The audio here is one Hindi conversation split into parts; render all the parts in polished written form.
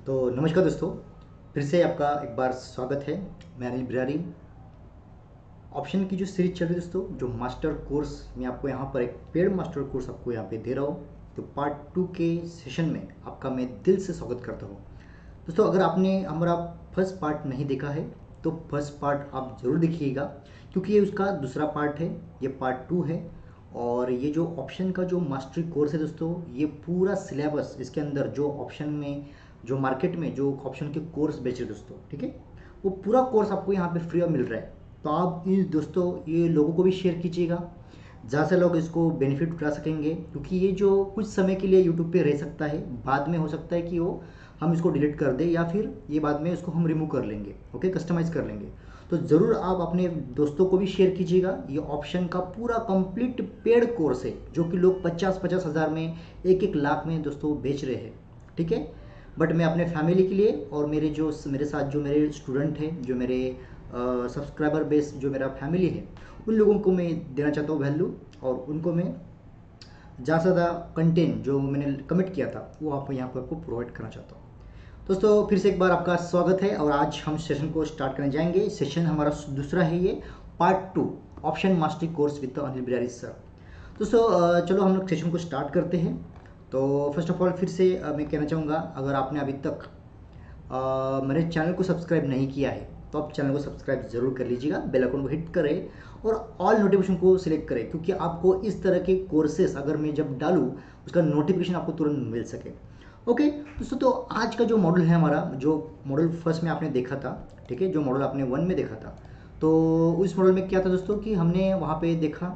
तो नमस्कार दोस्तों, फिर से आपका एक बार स्वागत है। मैं अनिल बिरारी। ऑप्शन की जो सीरीज चल रही है दोस्तों, जो मास्टर कोर्स मैं आपको यहाँ पर एक पेड मास्टर कोर्स आपको यहाँ पे दे रहा हूँ, तो पार्ट 2 के सेशन में आपका मैं दिल से स्वागत करता हूँ। दोस्तों, अगर आपने हमारा फर्स्ट पार्ट नहीं देखा है तो फर्स्ट पार्ट आप ज़रूर देखिएगा, क्योंकि ये उसका दूसरा पार्ट है, ये पार्ट 2 है। और ये जो ऑप्शन का जो मास्टरी कोर्स है दोस्तों, ये पूरा सिलेबस इसके अंदर जो ऑप्शन में, जो मार्केट में जो ऑप्शन के कोर्स बेच रहे दोस्तों, ठीक है, वो पूरा कोर्स आपको यहाँ पे फ्री में मिल रहा है। तो आप इस दोस्तों ये लोगों को भी शेयर कीजिएगा, ज़्यादा से लोग इसको बेनिफिट उठा सकेंगे, क्योंकि ये जो कुछ समय के लिए यूट्यूब पे रह सकता है, बाद में हो सकता है कि वो हम इसको डिलीट कर दें, या फिर ये बाद में इसको हम रिमूव कर लेंगे, ओके, कस्टमाइज़ कर लेंगे। तो ज़रूर आप अपने दोस्तों को भी शेयर कीजिएगा। ये ऑप्शन का पूरा कंप्लीट पेड कोर्स है, जो कि लोग 50-50 हज़ार में, 1-1 लाख में दोस्तों बेच रहे हैं, ठीक है। बट मैं अपने फैमिली के लिए और मेरे साथ जो मेरे स्टूडेंट हैं, जो मेरे सब्सक्राइबर बेस, जो मेरा फैमिली है, उन लोगों को मैं देना चाहता हूँ वैल्यू, और उनको मैं ज़्यादा से ज़्यादा कंटेंट जो मैंने कमिट किया था वो आप यहाँ पर आपको प्रोवाइड करना चाहता हूँ। दोस्तों, फिर से एक बार आपका स्वागत है, और आज हम सेशन को स्टार्ट करने जाएंगे। सेशन हमारा दूसरा है, ये part 2 option mastery course with Anil Birari sir. दोस्तों, चलो हम लोग सेशन को स्टार्ट करते हैं। तो फर्स्ट ऑफ ऑल फिर से मैं कहना चाहूँगा, अगर आपने अभी तक मेरे चैनल को सब्सक्राइब नहीं किया है तो आप चैनल को सब्सक्राइब जरूर कर लीजिएगा, बेल आइकन को हिट करें और ऑल नोटिफिकेशन को सिलेक्ट करें, क्योंकि आपको इस तरह के कोर्सेस अगर मैं जब डालूँ उसका नोटिफिकेशन आपको तुरंत मिल सके। ओके दोस्तों, तो आज का जो मॉडल है हमारा, जो मॉडल फर्स्ट में आपने देखा था, ठीक है, जो मॉडल आपने 1 में देखा था, तो उस मॉडल में क्या था दोस्तों कि हमने वहाँ पे देखा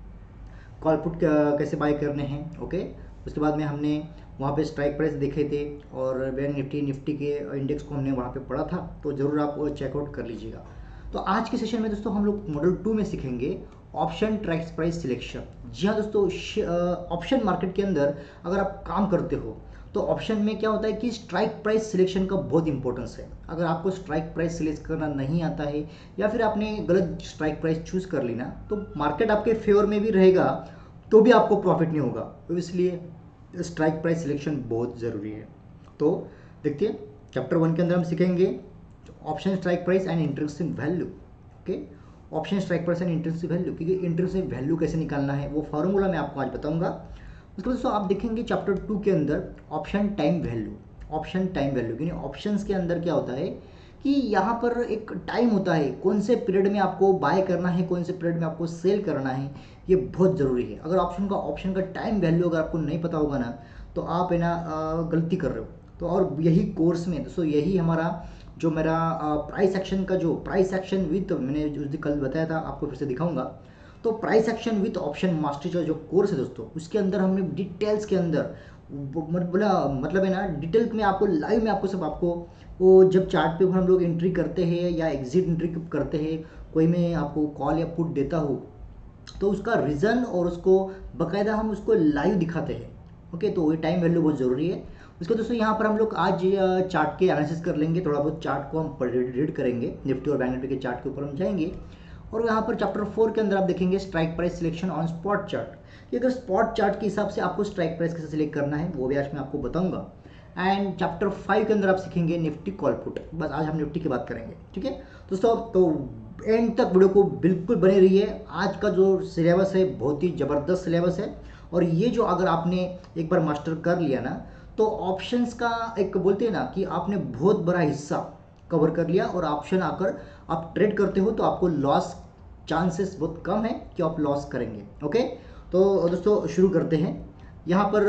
कॉल पुट कैसे बाय करने हैं, ओके। उसके बाद में हमने वहाँ पे स्ट्राइक प्राइस देखे थे, और बैंक निफ्टी के इंडेक्स को हमने वहाँ पे पढ़ा था, तो ज़रूर आप चेकआउट कर लीजिएगा। तो आज के सेशन में दोस्तों हम लोग मॉडल 2 में सीखेंगे ऑप्शन ट्राइक प्राइस सिलेक्शन। जी हाँ दोस्तों, ऑप्शन मार्केट के अंदर अगर आप काम करते हो तो ऑप्शन में क्या होता है कि स्ट्राइक प्राइस सिलेक्शन का बहुत इंपॉर्टेंस है। अगर आपको स्ट्राइक प्राइस सिलेक्ट करना नहीं आता है, या फिर आपने गलत स्ट्राइक प्राइस चूज कर ली ना, तो मार्केट आपके फेवर में भी रहेगा तो भी आपको प्रॉफिट नहीं होगा। तो इसलिए स्ट्राइक प्राइस सिलेक्शन बहुत ज़रूरी है। तो देखिए, चैप्टर 1 के अंदर हम सीखेंगे option strike price and intrinsic value, okay. Option strike price and intrinsic value, क्योंकि इंटरेंसिव वैल्यू कैसे निकालना है वो फार्मूला मैं आपको आज बताऊंगा। उसके बाद दोस्तों आप देखेंगे चैप्टर 2 के अंदर option time value. Option time value यानी ऑप्शंस के अंदर क्या होता है कि यहाँ पर एक टाइम होता है, कौन से पीरियड में आपको बाय करना है, कौन से पीरियड में आपको सेल करना है, ये बहुत ज़रूरी है। अगर ऑप्शन का टाइम वैल्यू अगर आपको नहीं पता होगा ना, तो आप है ना गलती कर रहे हो। तो और यही कोर्स में दोस्तों, यही हमारा जो मेरा प्राइस एक्शन का, जो प्राइस एक्शन विथ, मैंने उस दिन कल बताया था, आपको फिर से दिखाऊंगा। तो price action with option mastery का जो कोर्स है दोस्तों, उसके अंदर हमने डिटेल्स के अंदर बोला, मतलब है ना, डिटेल में आपको लाइव में आपको सब, आपको वो जब चार्ट पे हम लोग एंट्री करते हैं या एग्जिट एंट्री करते हैं, कोई मैं आपको कॉल या पुट देता हूँ, तो उसका रीज़न और उसको बकायदा हम उसको लाइव दिखाते हैं, ओके। तो ये टाइम वैल्यू बहुत ज़रूरी है। उसके दोस्तों यहाँ पर हम लोग आज चार्ट के एनालिसिस कर लेंगे, थोड़ा बहुत चार्ट को हम रीड करेंगे, निफ्टी और बैंक निफ्टी के चार्ट के ऊपर हम जाएंगे। और यहाँ पर चैप्टर 4 के अंदर आप देखेंगे strike price selection on spot chart, कि अगर स्पॉट चार्ट के हिसाब से आपको स्ट्राइक प्राइस कैसे सिलेक्ट करना है वो भी आज मैं आपको बताऊंगा। एंड चैप्टर 5 के अंदर आप सीखेंगे निफ्टी कॉल पुट। बस आज हम निफ्टी की बात करेंगे, ठीक है दोस्तों। तो एंड तक वीडियो को बिल्कुल बने रहिए। आज का जो सिलेबस है बहुत ही ज़बरदस्त सिलेबस है, और ये जो अगर आपने एक बार मास्टर कर लिया ना, तो ऑप्शंस का एक बोलते हैं ना कि आपने बहुत बड़ा हिस्सा कवर कर लिया, और ऑप्शन आकर आप ट्रेड करते हो तो आपको लॉस चांसेस बहुत कम है कि आप लॉस करेंगे, ओके। तो दोस्तों शुरू करते हैं। यहाँ पर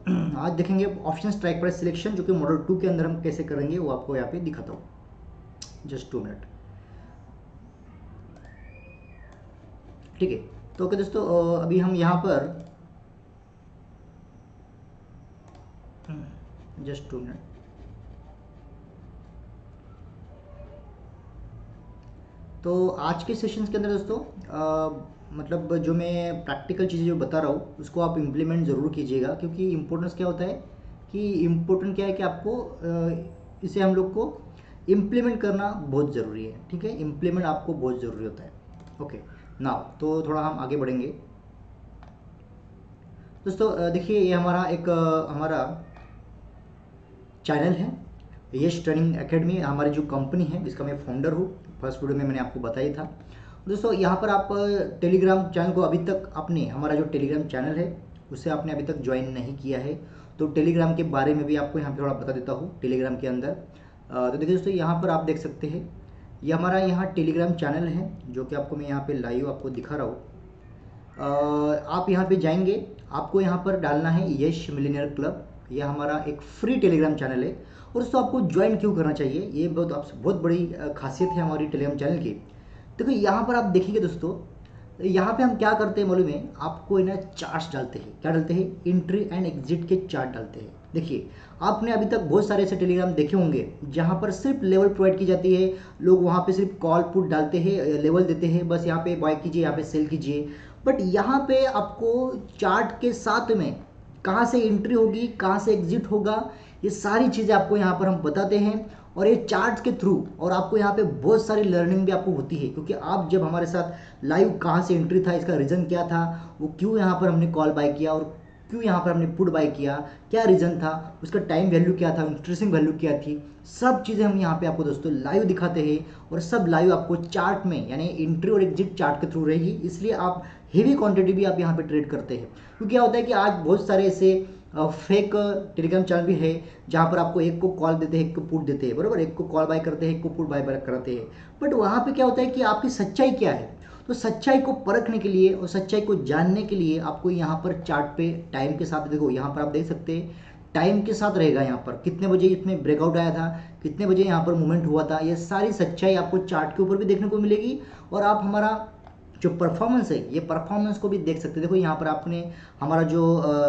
आज देखेंगे ऑप्शन स्ट्राइक प्राइस सिलेक्शन, जो कि मॉडल 2 के अंदर हम कैसे करेंगे वो आपको यहाँ पे दिखाता हूँ। जस्ट 2 मिनट, ठीक है। तो ओके दोस्तों, अभी हम यहाँ पर जस्ट 2 मिनट। तो आज के सेशंस के अंदर दोस्तों मतलब जो मैं प्रैक्टिकल चीज़ें जो बता रहा हूँ उसको आप इम्प्लीमेंट ज़रूर कीजिएगा, क्योंकि इम्पोर्टेंस क्या होता है कि इम्पोर्टेंट क्या है कि आपको इसे हम लोग को इम्प्लीमेंट करना बहुत ज़रूरी है, ठीक है। इम्प्लीमेंट आपको बहुत ज़रूरी होता है, ओके। नाउ तो थोड़ा हम आगे बढ़ेंगे दोस्तों। देखिए, ये हमारा एक हमारा चैनल है, यश ट्रेनिंग एकेडमी हमारी जो कंपनी है इसका मैं फाउंडर हूँ। फर्स्ट वीडियो में मैंने आपको बताया था। दोस्तों यहाँ पर आप टेलीग्राम चैनल को अभी तक आपने, हमारा जो टेलीग्राम चैनल है उसे आपने अभी तक ज्वाइन नहीं किया है तो टेलीग्राम के बारे में भी आपको यहाँ पे थोड़ा बता देता हूँ टेलीग्राम के अंदर। तो देखिए दोस्तों, यहाँ पर आप देख सकते हैं ये हमारा यहाँ टेलीग्राम चैनल है जो कि आपको मैं यहाँ पे लाइव आपको दिखा रहा हूँ। आप यहाँ पे जाएंगे, आपको यहाँ पर डालना है यश मिलियनियर क्लब। ये हमारा एक फ्री टेलीग्राम चैनल है और दोस्तों आपको ज्वाइन क्यों करना चाहिए, ये बहुत बड़ी खासियत है हमारी टेलीग्राम चैनल की। देखो यहाँ पर आप देखिए दोस्तों, यहाँ पे हम क्या करते हैं मालूम है आपको, ना चार्ट्स डालते हैं। क्या डालते हैं? एंट्री एंड एग्जिट के चार्ट डालते हैं। देखिए आपने अभी तक बहुत सारे ऐसे टेलीग्राम देखे होंगे जहाँ पर सिर्फ लेवल प्रोवाइड की जाती है, लोग वहाँ पे सिर्फ कॉल पुट डालते हैं, लेवल देते हैं, बस यहाँ पे बाय कीजिए, यहाँ पे सेल कीजिए। बट यहाँ पे आपको चार्ट के साथ में कहाँ से एंट्री होगी, कहाँ से एग्जिट होगा, ये सारी चीज़ें आपको यहाँ पर हम बताते हैं। और ये चार्ट्स के थ्रू और आपको यहाँ पे बहुत सारी लर्निंग भी आपको होती है, क्योंकि आप जब हमारे साथ लाइव कहाँ से एंट्री था, इसका रीज़न क्या था, वो क्यों यहाँ पर हमने कॉल बाय किया और क्यों यहाँ पर हमने पुट बाय किया, क्या रीज़न था, उसका टाइम वैल्यू क्या था, इंटरेस्टिंग वैल्यू क्या थी, सब चीज़ें हम यहाँ पे आपको दोस्तों लाइव दिखाते हैं। और सब लाइव आपको चार्ट में यानी एंट्री और एग्जिट चार्ट के थ्रू रहेगी, इसलिए आप हेवी क्वांटिटी भी आप यहाँ पे ट्रेड करते हैं। क्योंकि क्या होता है कि आज बहुत सारे ऐसे फेक टेलीग्राम चैनल भी है जहाँ पर आपको एक को कॉल देते हैं, एक को पुट देते हैं, बराबर, एक को कॉल बाय करते हैं, एक को पुट बाय करते हैं। बट वहाँ पे क्या होता है कि आपकी सच्चाई क्या है, तो सच्चाई को परखने के लिए और सच्चाई को जानने के लिए आपको यहाँ पर चार्ट पे टाइम के साथ, देखो यहाँ पर आप देख सकते हैं टाइम के साथ रहेगा, यहाँ पर कितने बजे इसमें ब्रेकआउट आया था, कितने बजे यहाँ पर मूवमेंट हुआ था, ये सारी सच्चाई आपको चार्ट के ऊपर भी देखने को मिलेगी। और आप हमारा जो परफॉर्मेंस है, ये परफॉर्मेंस को भी देख सकते हैं। देखो यहाँ पर आपने हमारा जो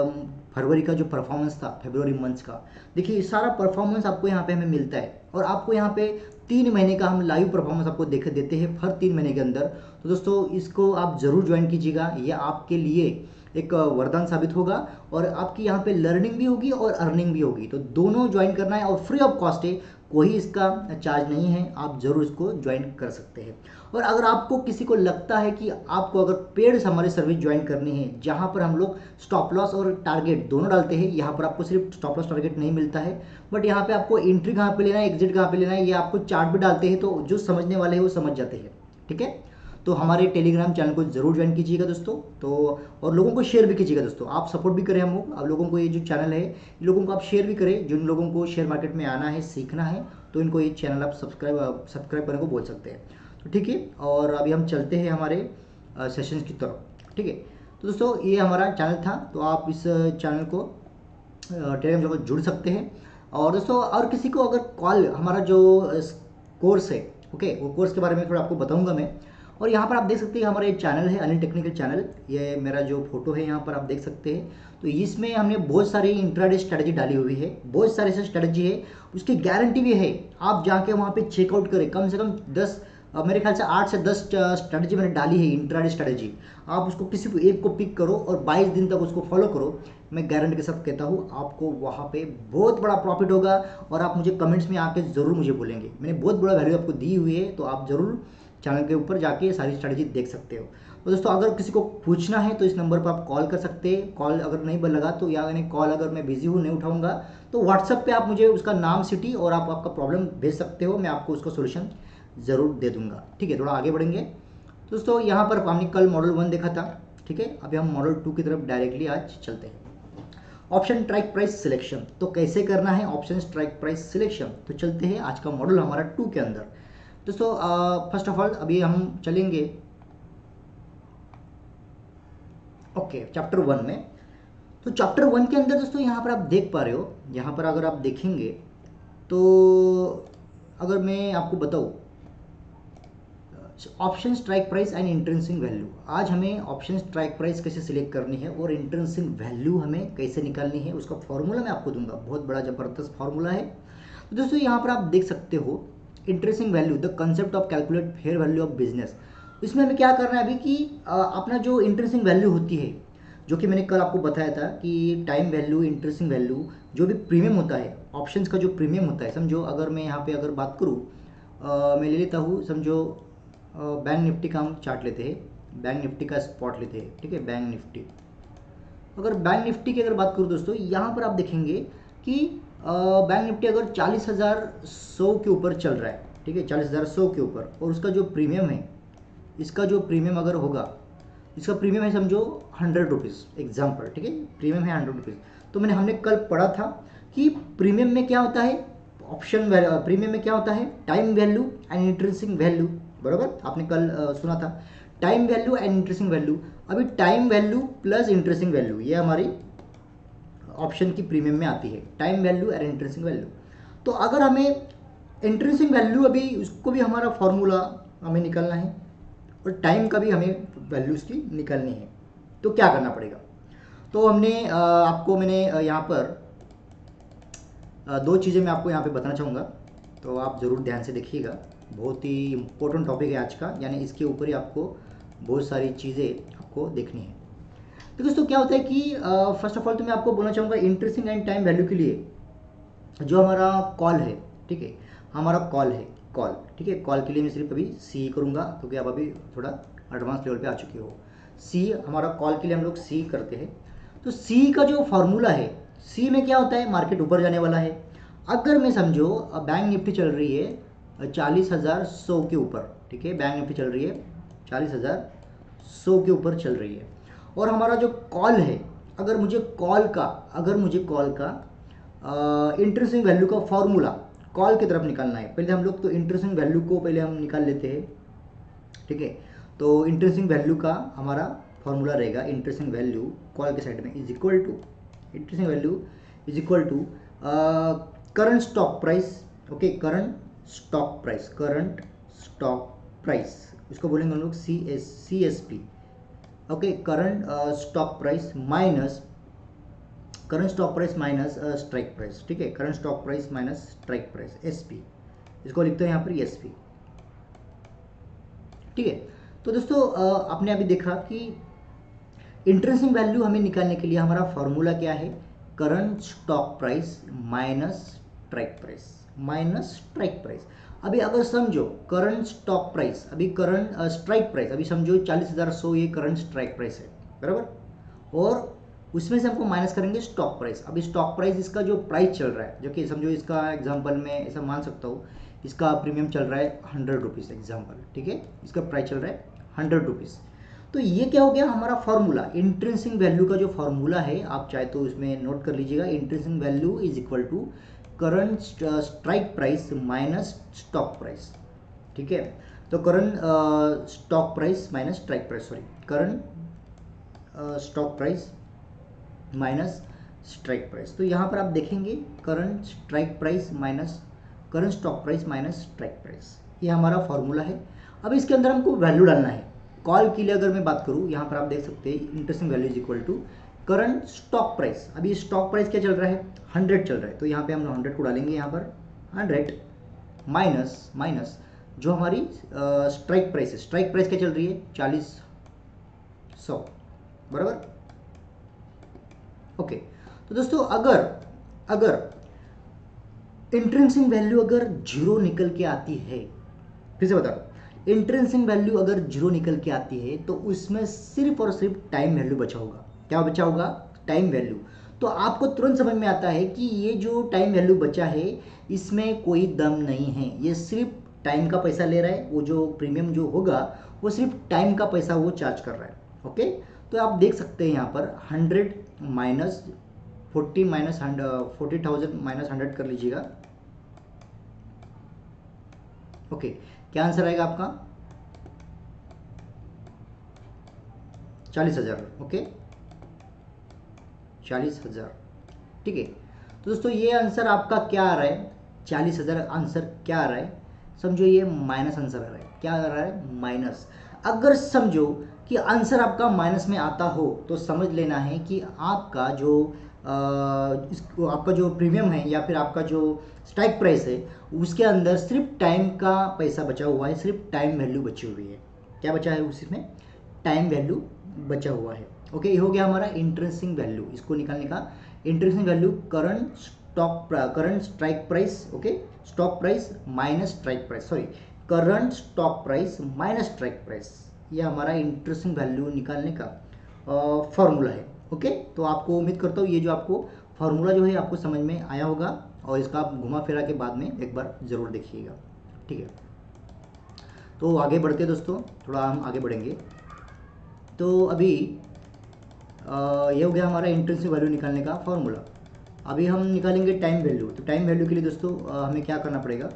फरवरी का जो परफॉर्मेंस था, फरवरी मंथ का, देखिए ये सारा परफॉर्मेंस आपको यहाँ पे हमें मिलता है। और आपको यहाँ पे 3 महीने का हम लाइव परफॉर्मेंस आपको देख देते हैं हर 3 महीने के अंदर। तो दोस्तों इसको आप ज़रूर ज्वाइन कीजिएगा, ये आपके लिए एक वरदान साबित होगा और आपकी यहाँ पे लर्निंग भी होगी और अर्निंग भी होगी। तो दोनों ज्वाइन करना है और फ्री ऑफ कॉस्ट है, कोई इसका चार्ज नहीं है, आप ज़रूर इसको ज्वाइन कर सकते हैं। और अगर आपको किसी को लगता है कि आपको अगर पेड हमारी सर्विस ज्वाइन करनी है जहाँ पर हम लोग स्टॉप लॉस और टारगेट दोनों डालते हैं, यहाँ पर आपको सिर्फ स्टॉप लॉस टारगेट नहीं मिलता है, बट यहाँ पे आपको एंट्री कहाँ पे लेना है, एग्जिट कहाँ पे लेना है, ये आपको चार्ट भी डालते हैं, तो जो समझने वाले हैं वो समझ जाते हैं। ठीक है, तो हमारे टेलीग्राम चैनल को जरूर ज्वाइन कीजिएगा दोस्तों। तो और लोगों को शेयर भी कीजिएगा दोस्तों, आप सपोर्ट भी करें हम लोग, आप लोगों को ये जो चैनल है लोगों को आप शेयर भी करें। जिन लोगों को शेयर मार्केट में आना है, सीखना है, तो इनको ये चैनल आप सब्सक्राइब करने को बोल सकते हैं। तो ठीक है, और अभी हम चलते हैं हमारे सेशंस की तरफ। ठीक है, तो दोस्तों ये हमारा चैनल था, तो आप इस चैनल को टेलीग्राम चैनल को जुड़ सकते हैं। और दोस्तों और किसी को अगर कॉल, हमारा जो कोर्स है, ओके, वो कोर्स के बारे में थोड़ा आपको बताऊंगा मैं। और यहाँ पर आप देख सकते हैं हमारा ये चैनल है अनिल टेक्निकल चैनल, ये मेरा जो फोटो है यहाँ पर आप देख सकते हैं। तो इसमें हमने बहुत सारी इंट्राडे स्ट्रेटजी डाली हुई है, बहुत सारी ऐसी स्ट्रेटजी है, उसकी गारंटी भी है। आप जाके वहाँ पे चेकआउट करें, कम से कम 10 मेरे ख्याल से 8 से 10 स्ट्रेटजी मैंने डाली है, इंट्राडे स्ट्रेटजी। आप उसको किसी को एक को पिक करो और 22 दिन तक उसको फॉलो करो, मैं गारंटी के साथ कहता हूँ आपको वहाँ पे बहुत बड़ा प्रॉफिट होगा। और आप मुझे कमेंट्स में आके ज़रूर मुझे बोलेंगे, मैंने बहुत बड़ा वैल्यू आपको दी हुई है, तो आप ज़रूर चैनल के ऊपर जाके सारी स्ट्रेटजी देख सकते हो। तो दोस्तों अगर किसी को पूछना है तो इस नंबर पर आप कॉल कर सकते हैं। कॉल अगर नहीं लगा तो, या यानी कॉल अगर मैं बिजी हूँ नहीं उठाऊंगा, तो व्हाट्सएप पे आप मुझे उसका नाम, सिटी और आप आपका प्रॉब्लम भेज सकते हो, मैं आपको उसका सोल्यूशन ज़रूर दे दूंगा। ठीक है, थोड़ा आगे बढ़ेंगे दोस्तों। यहाँ पर हमने कल मॉडल 1 देखा था, ठीक है, अभी हम मॉडल 2 की तरफ डायरेक्टली आज चलते हैं। ऑप्शन स्ट्राइक प्राइस सिलेक्शन, तो कैसे करना है ऑप्शन स्ट्राइक प्राइस सिलेक्शन, तो चलते हैं आज का मॉडल हमारा 2 के अंदर। दोस्तों फर्स्ट ऑफ ऑल अभी हम चलेंगे ओके चैप्टर 1 में। तो चैप्टर 1 के अंदर दोस्तों यहाँ पर आप देख पा रहे हो, यहाँ पर अगर आप देखेंगे तो अगर मैं आपको बताऊँ option strike price and intrinsic value, आज हमें ऑप्शन स्ट्राइक प्राइस कैसे सिलेक्ट करनी है और इंट्रिंसिक वैल्यू हमें कैसे निकालनी है, उसका फॉर्मूला मैं आपको दूंगा, बहुत बड़ा ज़बरदस्त फॉर्मूला है। तो दोस्तों यहाँ पर आप देख सकते हो intrinsic value, the concept of calculate fair value of business. इसमें हमें क्या करना है अभी कि अपना जो इंट्रेंसिक वैल्यू होती है, जो कि मैंने कल आपको बताया था कि टाइम वैल्यू, इंट्रेंसिक वैल्यू, जो भी प्रीमियम होता है, ऑप्शंस का जो प्रीमियम होता है, समझो अगर मैं यहाँ पे अगर बात करूँ, मैं ले लेता हूँ, समझो बैंक निफ्टी का हम चार्ट लेते हैं, बैंक निफ्टी का स्पॉट लेते हैं, ठीक है, बैंक निफ्टी। अगर बैंक निफ्टी की अगर बात करूँ दोस्तों, यहाँ पर आप देखेंगे कि बैंक निफ्टी अगर 40,100 के ऊपर चल रहा है, ठीक है, 40,100 के ऊपर, और उसका जो प्रीमियम है, इसका जो प्रीमियम अगर होगा, इसका प्रीमियम है समझो 100 रुपीज़ एग्जाम्पल, ठीक है, प्रीमियम है 100 रुपीज़। तो हमने कल पढ़ा था कि प्रीमियम में क्या होता है, प्रीमियम में क्या होता है, time value and interesting value, बराबर, आपने कल सुना था time value and interesting value. अभी time value plus interesting value, ये हमारी ऑप्शन की प्रीमियम में आती है, time value and interesting value. तो अगर हमें इंटरेस्टिंग वैल्यू, अभी उसको भी हमारा फॉर्मूला हमें निकालना है और टाइम का भी हमें वैल्यू उसकी निकालनी है, तो क्या करना पड़ेगा। तो आपको मैंने यहाँ पर दो चीज़ें मैं आपको यहाँ पे बताना चाहूँगा, तो आप ज़रूर ध्यान से देखिएगा, बहुत ही इम्पोर्टेंट टॉपिक है आज का, यानी इसके ऊपर ही आपको बहुत सारी चीज़ें आपको देखनी है। तो दोस्तों क्या होता है कि फर्स्ट ऑफ ऑल तो मैं आपको बोलना चाहूँगा इंटरेस्टिंग एंड टाइम वैल्यू के लिए जो हमारा कॉल है, ठीक है, हमारा कॉल है, कॉल, ठीक है, कॉल के लिए मैं सिर्फ अभी सी करूँगा क्योंकि आप अभी थोड़ा एडवांस लेवल पे आ चुके हो। सी, हमारा कॉल के लिए हम लोग सी करते हैं। तो सी का जो फॉर्मूला है, सी में क्या होता है, मार्केट ऊपर जाने वाला है। अगर मैं समझो बैंक निफ्टी चल रही है 40,100 के ऊपर, ठीक है, बैंक निफ्टी चल रही है 40,100 के ऊपर चल रही है, और हमारा जो कॉल है, अगर मुझे कॉल का इंटरेस्टिंग वैल्यू का फॉर्मूला कॉल की तरफ निकालना है, पहले हम लोग तो इंटरेस्टिंग वैल्यू को पहले हम निकाल लेते हैं, ठीक है। तो इंटरेस्टिंग वैल्यू का हमारा फॉर्मूला रहेगा, इंटरेस्टिंग वैल्यू कॉल के साइड में is equal to, interesting value is equal to current stock price, okay, current stock price, इसको बोलेंगे हम लोग C S P, okay, current stock price minus strike price, ठीक है, current stock price minus strike price, SP, इसको लिखते हैं यहाँ पर एसपी, ठीक है। तो दोस्तों आपने अभी देखा कि इंटरेस्टिंग वैल्यू हमें निकालने के लिए हमारा फॉर्मूला क्या है, current stock price minus strike price. अभी अगर समझो करंट स्टॉक प्राइस, अभी करंट स्ट्राइक प्राइस, अभी समझो 40,100 ये करंट स्ट्राइक प्राइस है, बराबर, और उसमें से हमको माइनस करेंगे स्टॉक प्राइस। अभी स्टॉक प्राइस इसका जो प्राइस चल रहा है, जो कि समझो इसका एग्जांपल में ऐसा मान सकता हूँ, इसका प्रीमियम चल रहा है 100 रुपीज़ एग्जांपल, ठीक है, इसका प्राइस चल रहा है 100 रुपीज़। तो ये क्या हो गया हमारा फॉर्मूला, इंटरेस्टिंग वैल्यू का जो फॉर्मूला है, आप चाहे तो इसमें नोट कर लीजिएगा, interesting value is equal to current strike price minus stock price, ठीक है। तो current stock price minus strike price, sorry, current stock price minus strike price. तो यहाँ पर आप देखेंगे current strike price minus current stock price minus strike price, ये हमारा फॉर्मूला है। अब इसके अंदर हमको वैल्यू डालना है। कॉल के लिए अगर मैं बात करूँ, यहाँ पर आप देख सकते हैं interesting value is equal to current stock price. अभी स्टॉक प्राइस क्या चल रहा है, 100 चल रहा है, तो यहाँ पे हम 100 को डालेंगे, यहाँ पर 100 माइनस जो हमारी स्ट्राइक प्राइस है, स्ट्राइक प्राइस क्या चल रही है 40,100, बराबर, ओके। तो दोस्तों अगर इंटरेस्टिंग वैल्यू अगर जीरो निकल के आती है, फिर से बता रहा हूँ, इंटरेस्टिंग वैल्यू अगर जीरो निकल के आती है तो उसमें सिर्फ और सिर्फ टाइम वैल्यू बचा होगा। क्या बचा होगा, टाइम वैल्यू। तो आपको तुरंत समझ में आता है कि ये जो टाइम वैल्यू बचा है इसमें कोई दम नहीं है, ये सिर्फ टाइम का पैसा ले रहा है, वो जो प्रीमियम जो होगा वो सिर्फ टाइम का पैसा वो चार्ज कर रहा है, ओके। तो आप देख सकते हैं यहाँ पर 100 माइनस 40,000 माइनस 100 कर लीजिएगा, ओके। क्या आंसर आएगा आपका 40,000, ओके, 40,000, ठीक है। तो दोस्तों ये आंसर आपका क्या आ रहा है, 40,000 आंसर क्या आ रहा है, समझो ये माइनस आंसर आ रहा है, क्या आ रहा है, माइनस। अगर समझो कि आंसर आपका माइनस में आता हो तो समझ लेना है कि आपका जो प्रीमियम है या फिर आपका जो स्ट्राइक प्राइस है उसके अंदर सिर्फ टाइम का पैसा बचा हुआ है, सिर्फ टाइम वैल्यू बची हुई है। क्या बचा है उसमें, टाइम वैल्यू बचा हुआ है, ओके। ये हो गया हमारा इंटरेस्टिंग वैल्यू, इसको निकालने का interesting value current strike price, okay, stock price minus strike price, sorry, current stock price minus strike price, ये हमारा इंटरेस्टिंग वैल्यू निकालने का फॉर्मूला है, ओके। तो आपको उम्मीद करता हूँ ये जो आपको फार्मूला जो है आपको समझ में आया होगा। और इसका आप घुमा फिरा के बाद में एक बार ज़रूर देखिएगा, ठीक है। तो आगे बढ़ते हैं दोस्तों, थोड़ा हम आगे बढ़ेंगे। तो अभी ये हो गया हमारा इंट्रिंसिक वैल्यू निकालने का फॉर्मूला। अभी हम निकालेंगे टाइम वैल्यू। तो टाइम वैल्यू के लिए दोस्तों हमें क्या करना पड़ेगा,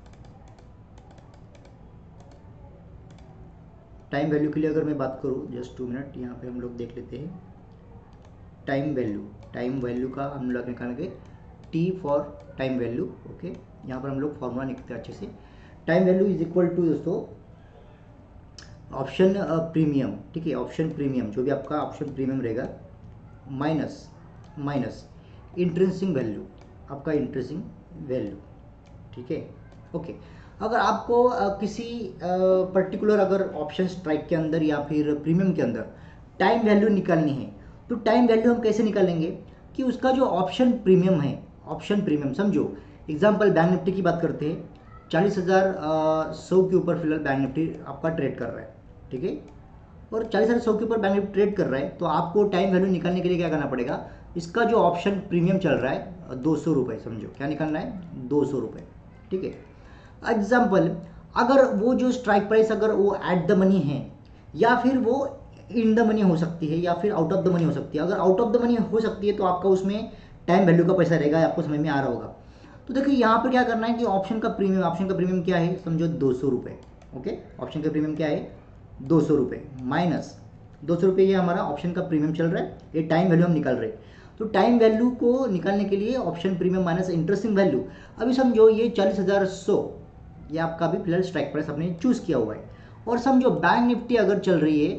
टाइम वैल्यू के लिए अगर मैं बात करूँ, जस्ट 2 मिनट यहाँ पे हम लोग देख लेते हैं। टाइम वैल्यू का हम लोग निकालेंगे T for time value, okay. यहाँ पर हम लोग फॉर्मूला निकलते हैं अच्छे से। Time value is equal to दोस्तों ऑप्शन प्रीमियम, ठीक है, ऑप्शन प्रीमियम जो भी आपका ऑप्शन प्रीमियम रहेगा माइनस इंट्रिंसिक वैल्यू, आपका इंट्रिंसिक वैल्यू, ठीक है, ओके। अगर आपको किसी पर्टिकुलर अगर ऑप्शन स्ट्राइक के अंदर या फिर प्रीमियम के अंदर टाइम वैल्यू निकालनी है, तो टाइम वैल्यू हम कैसे निकालेंगे कि उसका जो ऑप्शन प्रीमियम है, ऑप्शन प्रीमियम समझो, एग्जांपल बैंक निफ्टी की बात करते हैं, 40,100 के ऊपर फिलहाल बैंक निफ्टी आपका ट्रेड कर रहा है, ठीक है, और 40,100 के ऊपर बैंक निफ्टी ट्रेड कर रहा है। तो आपको टाइम वैल्यू निकालने के लिए क्या करना पड़ेगा, इसका जो ऑप्शन प्रीमियम चल रहा है 200 रुपये, समझो क्या निकालना है, 200 रुपये, ठीक है। एग्जाम्पल, अगर वो जो स्ट्राइक प्राइस अगर वो एट द मनी है या फिर वो इन द मनी हो सकती है या फिर आउट ऑफ द मनी हो सकती है, अगर आउट ऑफ द मनी हो सकती है तो आपका उसमें टाइम वैल्यू का पैसा रहेगा, आपको समझ में आ रहा होगा। तो देखिए यहाँ पर क्या करना है कि ऑप्शन का प्रीमियम क्या है, समझो 200 रुपये, ओके। ऑप्शन का प्रीमियम क्या है, 200 रुपये माइनस 200 रुपये, ये हमारा ऑप्शन का प्रीमियम चल रहा है, ये टाइम वैल्यू हम निकाल रहे हैं। तो टाइम वैल्यू को निकालने के लिए option premium minus interesting value, अभी समझो ये 40,100 ये आपका भी फिलहाल स्ट्राइक प्राइस आपने चूज़ किया हुआ है, और समझो बैंक निफ्टी अगर चल रही है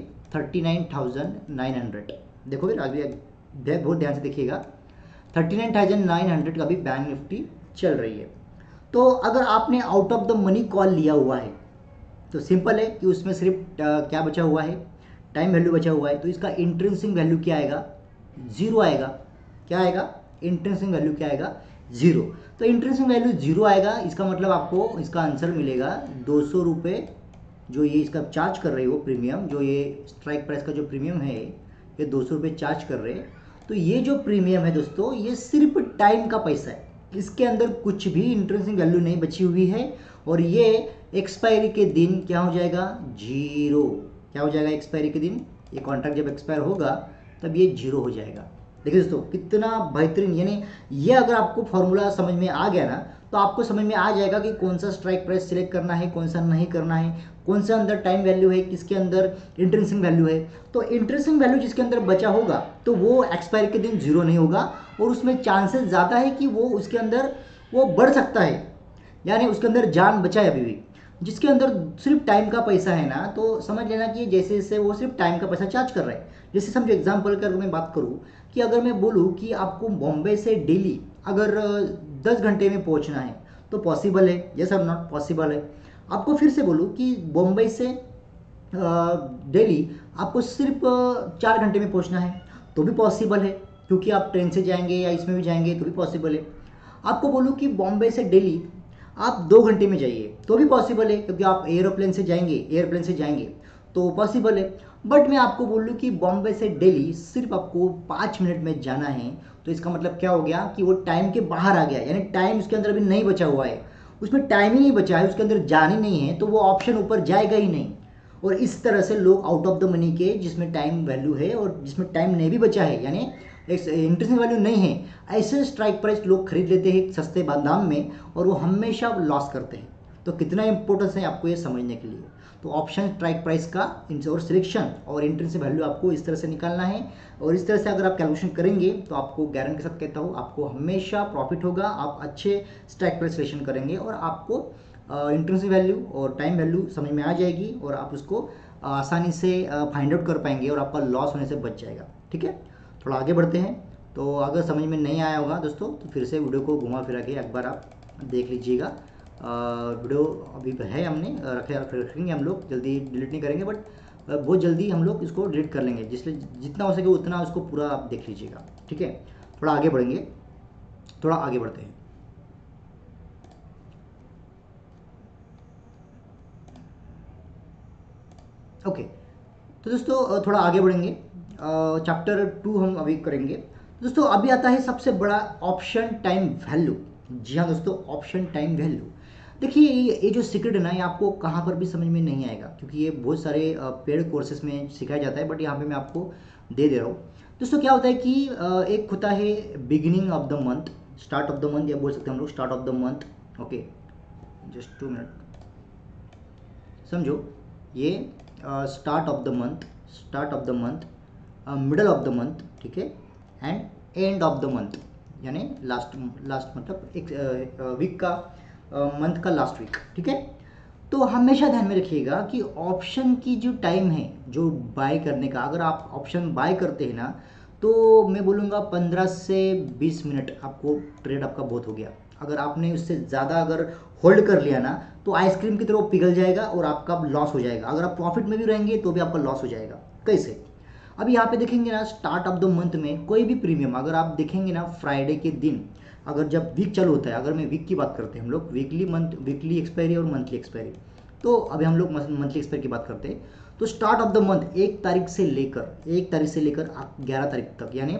39,900, देखो फिर अभी बहुत ध्यान से देखिएगा, 39,900 का भी बैंक निफ्टी चल रही है। तो अगर आपने out of the money call लिया हुआ है तो सिंपल है कि उसमें सिर्फ क्या बचा हुआ है, टाइम वैल्यू बचा हुआ है, तो इसका इंट्रिंसिक वैल्यू क्या आएगा, 0 आएगा। क्या आएगा, इंट्रिंसिक वैल्यू क्या आएगा, 0। तो इंट्रिंसिक वैल्यू 0 आएगा, इसका मतलब आपको इसका आंसर मिलेगा 200 रुपये, जो ये इसका चार्ज कर रहे हो प्रीमियम, जो ये स्ट्राइक प्राइस का जो प्रीमियम है ये 200 रुपये चार्ज कर रहे हैं। तो ये जो प्रीमियम है दोस्तों, ये सिर्फ टाइम का पैसा है, इसके अंदर कुछ भी इंट्रिंसिक वैल्यू नहीं बची हुई है, और ये एक्सपायरी के दिन क्या हो जाएगा, 0। क्या हो जाएगा एक्सपायरी के दिन, ये कॉन्ट्रैक्ट जब एक्सपायर होगा तब ये 0 हो जाएगा। देखिए दोस्तों कितना बेहतरीन, यानी ये अगर आपको फॉर्मूला समझ में आ गया ना, तो आपको समझ में आ जाएगा कि कौन सा स्ट्राइक प्राइस सिलेक्ट करना है, कौन सा नहीं करना है, कौन सा अंदर टाइम वैल्यू है, किसके अंदर इंट्रिंसिक वैल्यू है। तो इंट्रिंसिक वैल्यू जिसके अंदर बचा होगा तो वो एक्सपायरी के दिन 0 नहीं होगा, और उसमें चांसेस ज़्यादा है कि वो उसके अंदर वो बढ़ सकता है, यानी उसके अंदर जान बचा है अभी भी। जिसके अंदर सिर्फ टाइम का पैसा है ना, तो समझ लेना कि जैसे जैसे वो सिर्फ टाइम का पैसा चार्ज कर रहा है। जैसे समझो एग्जाम्पल कर मैं बात करूँ कि अगर मैं बोलूँ कि आपको बॉम्बे से दिल्ली अगर 10 घंटे में पहुँचना है तो पॉसिबल है, यस और नॉट, पॉसिबल है। आपको फिर से बोलूँ कि बॉम्बे से दिल्ली आपको सिर्फ 4 घंटे में पहुँचना है तो भी पॉसिबल है, क्योंकि आप ट्रेन से जाएंगे या इसमें भी जाएंगे तो भी पॉसिबल है। आपको बोलूँ कि बॉम्बे से दिल्ली आप 2 घंटे में जाइए तो भी पॉसिबल है, क्योंकि आप एयरप्लेन से जाएंगे तो पॉसिबल है। बट मैं आपको बोलूँ कि बॉम्बे से दिल्ली सिर्फ आपको 5 मिनट में जाना है, तो इसका मतलब क्या हो गया कि वो टाइम के बाहर आ गया, यानी टाइम उसके अंदर अभी नहीं बचा हुआ है, उसमें टाइम ही नहीं बचा है, उसके अंदर जान ही नहीं है, तो वो ऑप्शन ऊपर जाएगा ही नहीं। और इस तरह से लोग आउट ऑफ द मनी के, जिसमें टाइम वैल्यू है और जिसमें टाइम नहीं भी बचा है, यानी इंटरेस्ट वैल्यू नहीं है, ऐसे स्ट्राइक प्राइस लोग खरीद लेते हैं सस्ते दाम में, और वो हमेशा लॉस करते हैं। तो कितना इंपॉर्टेंस है आपको ये समझने के लिए। तो ऑप्शन स्ट्राइक प्राइस का और सिलेक्शन और इंट्रिंसिक वैल्यू आपको इस तरह से निकालना है, और इस तरह से अगर आप कैलकुलेशन करेंगे तो आपको गारंटी के साथ कहता हूँ आपको हमेशा प्रॉफिट होगा। आप अच्छे स्ट्राइक प्राइस सिलेक्शन करेंगे और आपको इंट्रिंसिक वैल्यू और टाइम वैल्यू समझ में आ जाएगी, और आप उसको आसानी से फाइंड आउट कर पाएंगे और आपका लॉस होने से बच जाएगा। ठीक है, थोड़ा आगे बढ़ते हैं। तो अगर समझ में नहीं आया होगा दोस्तों तो फिर से वीडियो को घुमा फिरा के एक बार आप देख लीजिएगा। वीडियो अभी है हमने रखेंगे, हम लोग जल्दी डिलीट नहीं करेंगे, बट बहुत जल्दी हम लोग इसको डिलीट कर लेंगे, जिसलिए जितना हो सके उतना उसको पूरा आप देख लीजिएगा। ठीक है, थोड़ा आगे बढ़ेंगे, थोड़ा आगे बढ़ते हैं। ओके, तो दोस्तों थोड़ा आगे बढ़ेंगे, चैप्टर 2 हम अभी करेंगे। दोस्तों अभी आता है सबसे बड़ा ऑप्शन टाइम वैल्यू। जी हाँ दोस्तों, ऑप्शन टाइम वैल्यू। देखिए ये जो सीक्रेट है ना, ये आपको कहाँ पर भी समझ में नहीं आएगा, क्योंकि ये बहुत सारे पेड कोर्सेज में सिखाया जाता है, बट यहाँ पे मैं आपको दे रहा हूँ। दोस्तों क्या होता है कि एक होता है beginning of the month, start of the month, या बोल सकते हैं हम लोग start of the month. Okay, just 2 minute, समझो। ये start of the month, start of the month, middle of the month, ठीक है, and end of the month, यानी लास्ट लास्ट मतलब एक वीक का, मंथ का लास्ट वीक, ठीक है। तो हमेशा ध्यान में रखिएगा कि ऑप्शन की जो टाइम है जो बाय करने का, अगर आप ऑप्शन बाय करते हैं ना, तो मैं बोलूँगा 15 से 20 मिनट आपको ट्रेड आपका बहुत हो गया। अगर आपने उससे ज़्यादा अगर होल्ड कर लिया ना, तो आइसक्रीम की तरह वो पिघल जाएगा और आपका लॉस हो जाएगा। अगर आप प्रॉफिट में भी रहेंगे तो भी आपका लॉस हो जाएगा। कैसे? अब यहाँ पे देखेंगे ना, स्टार्ट ऑफ द मंथ में कोई भी प्रीमियम अगर आप देखेंगे ना, फ्राइडे के दिन, अगर जब वीक चालू होता है, अगर मैं वीक की बात करते हैं हम लोग, वीकली एक्सपायरी और मंथली एक्सपायरी, तो अभी हम लोग मंथली एक्सपायरी की बात करते हैं। तो स्टार्ट ऑफ द मंथ 1 तारीख से लेकर 11 तारीख तक, यानी